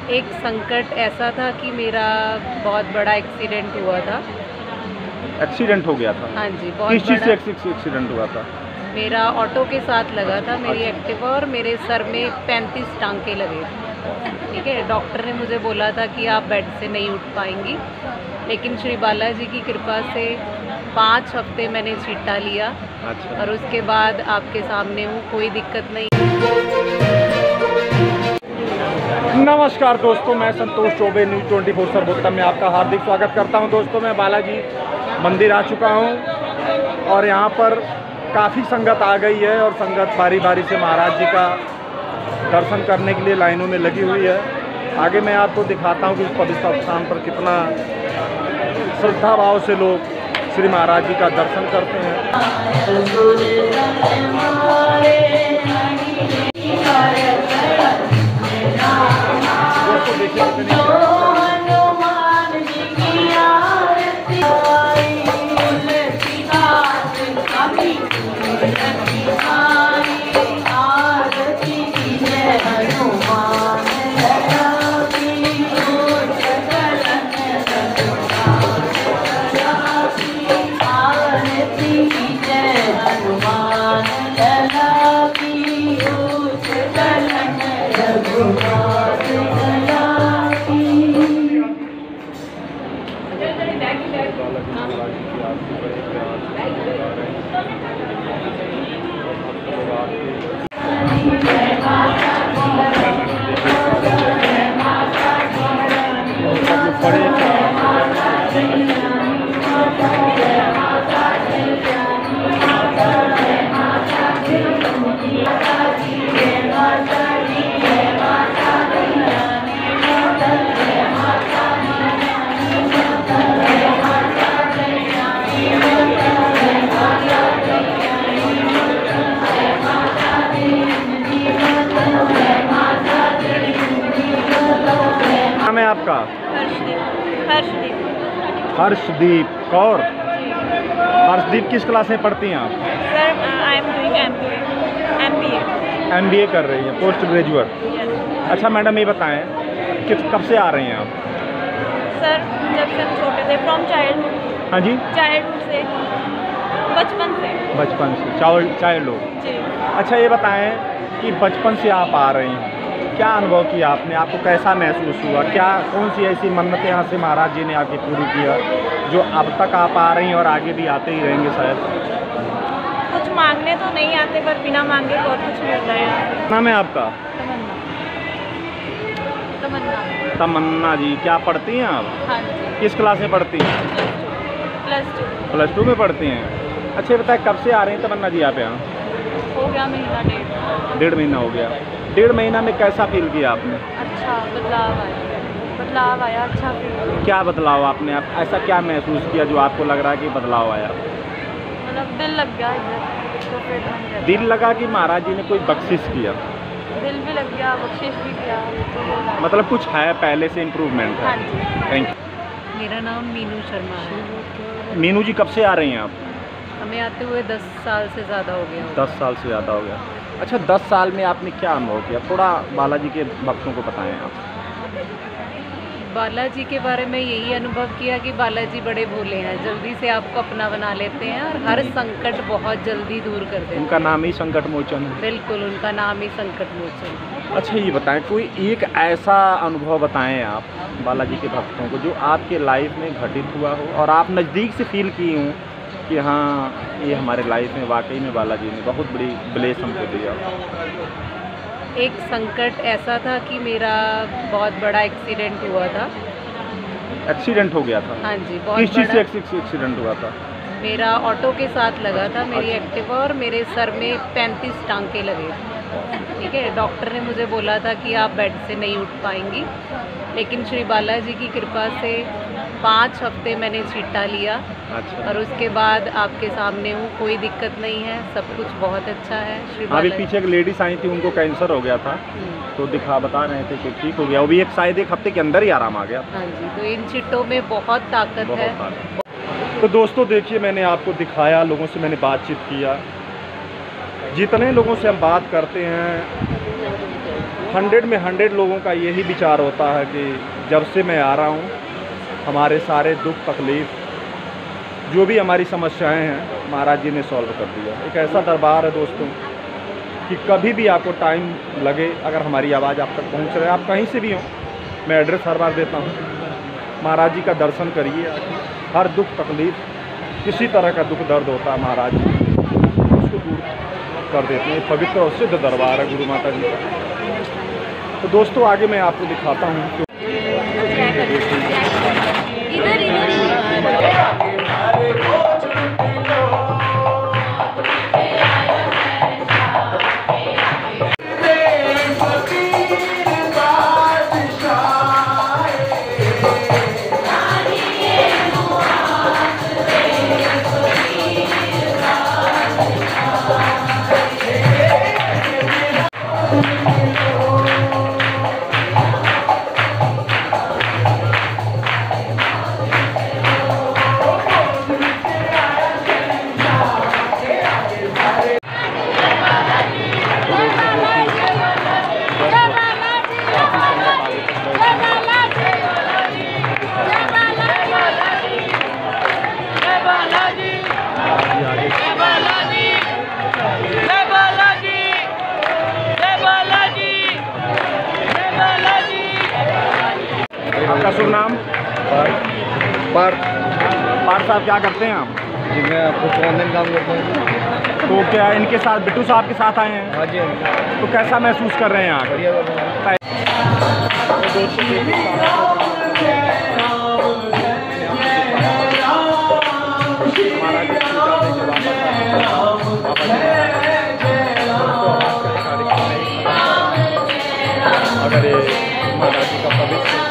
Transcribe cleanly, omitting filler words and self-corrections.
एक संकट ऐसा था कि मेरा बहुत बड़ा एक्सीडेंट हुआ था। एक्सीडेंट हो गया था? हाँ जी, बहुत किस चीज़ से बड़ा। एक्सीडेंट हुआ था? मेरा ऑटो के साथ लगा था, मेरी अच्छा। एक्टिवा, और मेरे सर में 35 टांके लगे थे। ठीक है, डॉक्टर ने मुझे बोला था कि आप बेड से नहीं उठ पाएंगी, लेकिन श्री बालाजी की कृपा से 5 हफ्ते मैंने छिट्टा लिया। अच्छा। और उसके बाद आपके सामने हूँ, कोई दिक्कत नहीं। नमस्कार दोस्तों, मैं संतोष चौबे, न्यूज़ 24 सर्वोत्तम में आपका हार्दिक स्वागत करता हूं। दोस्तों, मैं बालाजी मंदिर आ चुका हूं और यहां पर काफ़ी संगत आ गई है और संगत बारी बारी से महाराज जी का दर्शन करने के लिए लाइनों में लगी हुई है। आगे मैं आपको दिखाता हूं कि इस पवित्र स्थान पर कितना श्रद्धा भाव से लोग श्री महाराज जी का दर्शन करते हैं। दोस्तों देखिए कितनी नाम है आपका? हर्षदीप कौर। हर्षदीप किस क्लास में पढ़ती हैं आप? Sir, I am doing MBA कर रही हैं, पोस्ट ग्रेजुएट। अच्छा मैडम, ये बताएं कि कब से आ रही हैं आप? सर, जब से हम छोटे थे, फ्रॉम चाइल्डहुड। हाँ जी, चाइल्डहुड से, बचपन से। बचपन से चाइल्डहुड। जी। अच्छा ये बताएं कि बचपन से आप आ रही हैं, क्या अनुभव किया आपने? आपको कैसा महसूस हुआ? क्या कौन सी ऐसी मन्नतें यहाँ से महाराज जी ने आपकी पूरी किया जो अब तक आप आ रही हैं और आगे भी आते ही रहेंगे शायद? कुछ मांगने तो नहीं आते, पर बिना मांगे बहुत कुछ मिलता है यहाँ पे। नाम है आपका? तमन्ना। तमन्ना जी। क्या पढ़ती हैं आप? हाँ जी। किस क्लास में पढ़ती हैं? प्लस टू में पढ़ती हैं। अच्छा ये बताएं, कब से आ रही हैं तमन्ना जी आप यहाँ? हो गया महीना डेढ़ महीना हो गया। डेढ़ महीना में कैसा फील किया आपने? अच्छा बदलाव आया, अच्छा फील किया। क्या बदलाव आपने ऐसा क्या महसूस किया जो आपको लग रहा है कि बदलाव आया? मतलब दिल लग गया इधर, तो फिर हम गए। दिल लगा कि महाराज जी ने कोई बख्शिश किया? दिल भी लग गया, बख्शिश भी किया, तो मतलब कुछ है, पहले से इम्प्रूवमेंट है। हाँ जी। Thank you. मेरा नाम मीनू शर्मा है। मीनू जी, कब से आ रही हैं आप? हमें आते हुए 10 साल से ज़्यादा हो गया। 10 साल से ज़्यादा हो गया। अच्छा, 10 साल में आपने क्या अनुभव किया? थोड़ा बालाजी के भक्तों को बताएं आप। बालाजी के बारे में यही अनुभव किया कि बालाजी बड़े भोले हैं, जल्दी से आपको अपना बना लेते हैं और हर संकट बहुत जल्दी दूर कर देते हैं। उनका नाम ही संकट मोचन है। बिल्कुल, उनका नाम ही संकट मोचन है। अच्छा ये बताएं, कोई एक ऐसा अनुभव बताएं आप बालाजी के भक्तों को जो आपके लाइफ में घटित हुआ हो और आप नज़दीक से फील किए हों कि हाँ, ये हमारे लाइफ में वाकई में बालाजी ने बहुत बड़ी ब्लेस हमको दिया। एक संकट ऐसा था कि मेरा बहुत बड़ा एक्सीडेंट हुआ था। एक्सीडेंट हो गया था? हाँ जी, बहुत किस चीज़ से बड़ा। एक्सीडेंट हुआ था? मेरा ऑटो के साथ लगा था, मेरी एक्टिवा, और मेरे सर में 35 टांके लगे। ठीक है, डॉक्टर ने मुझे बोला था कि आप बेड से नहीं उठ पाएंगी, लेकिन श्री बालाजी की कृपा से 5 हफ्ते मैंने छिट्टा लिया। अच्छा। और उसके बाद आपके सामने हूँ, कोई दिक्कत नहीं है, सब कुछ बहुत अच्छा है। श्री अभी बालाजी। पीछे एक लेडीज आई थी, उनको कैंसर हो गया था, तो बता रहे थे कि ठीक हो गया, वो भी शायद एक हफ्ते के अंदर ही आराम आ गया। हाँ जी, तो इन छिट्टों में बहुत ताकत है। तो दोस्तों देखिए, मैंने आपको दिखाया, लोगों से मैंने बातचीत किया। जितने लोगों से हम बात करते हैं, 100 में 100 लोगों का यही विचार होता है कि जब से मैं आ रहा हूँ हमारे सारे दुख तकलीफ़ जो भी हमारी समस्याएं हैं महाराज जी ने सॉल्व कर दिया। एक ऐसा दरबार है दोस्तों कि कभी भी आपको टाइम लगे, अगर हमारी आवाज़ आप तक पहुँच रहे, आप कहीं से भी हों, मैं एड्रेस हर बार देता हूँ, महाराज जी का दर्शन करिए। हर दुख तकलीफ़, किसी तरह का दुख दर्द होता है महाराज जी उसको दूर कर देते हैं। पवित्र और सिद्ध दरबार है गुरु माता जी का। तो दोस्तों आगे मैं आपको दिखाता हूँ। आपका शुभ नाम? पार्थ साहब, क्या करते हैं आप? जी मैं आपको ऑनलाइन काम करता हूँ। तो क्या इनके साथ बिट्टू साहब के साथ आए हैं? हाँ जी हाँ जी। तो कैसा महसूस कर रहे हैं आप? बढ़िया कर रहा हूँ। अगर ये महाराज जी का पवित्र